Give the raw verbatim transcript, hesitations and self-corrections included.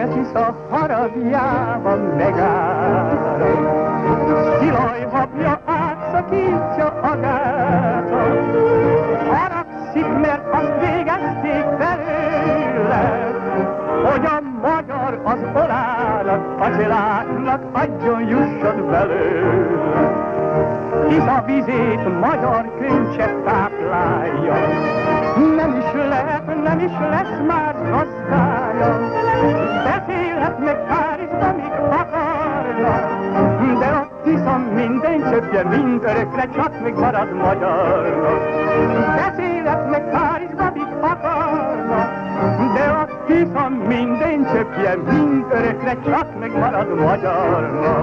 szürke csisza haragjában megáll. Szilaj habja átszakítja a gátat, haragszik, mert azt végezték belőle, hogy a magyar az olának, a cseláknak adjon, jusson belőle. Hisz a vizét magyar könycse táplálja, nem is lehet, nem is lesz más gazdája. Beszélhet meg Párizsba, míg akarna, de a Tisza minden csöpje mind örökre csak még marad magyarnak. Beszélhet meg Párizsba, míg akarna, de a Tisza minden csöpje mind örökre csak még marad magyarnak.